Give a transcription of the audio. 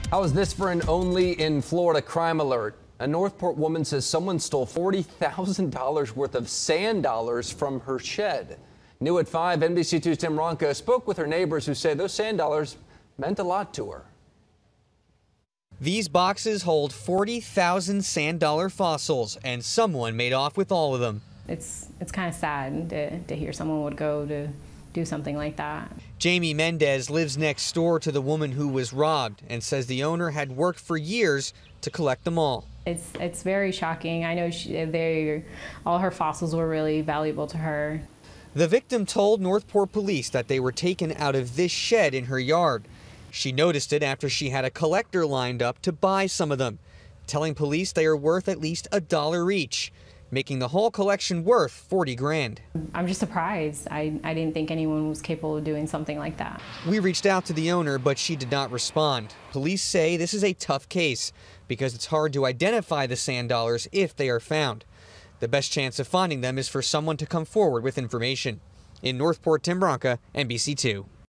How is this for an only in Florida crime alert? A Northport woman says someone stole $40,000 worth of sand dollars from her shed. New at 5, NBC2's Tim Ronca spoke with her neighbors who say those sand dollars meant a lot to her. These boxes hold 40,000 sand dollar fossils, and someone made off with all of them. It's kind of sad to hear someone would go to do something like that. Jamie Mendez lives next door to the woman who was robbed and says the owner had worked for years to collect them all. It's very shocking. I know all her fossils were really valuable to her. The victim told Northport police that they were taken out of this shed in her yard. She noticed it after she had a collector lined up to buy some of them, telling police they are worth at least $1 each, making the whole collection worth 40 grand. I'm just surprised. I didn't think anyone was capable of doing something like that. We reached out to the owner, but she did not respond. Police say this is a tough case because it's hard to identify the sand dollars if they are found. The best chance of finding them is for someone to come forward with information. In Northport, Tim Ronca, NBC2.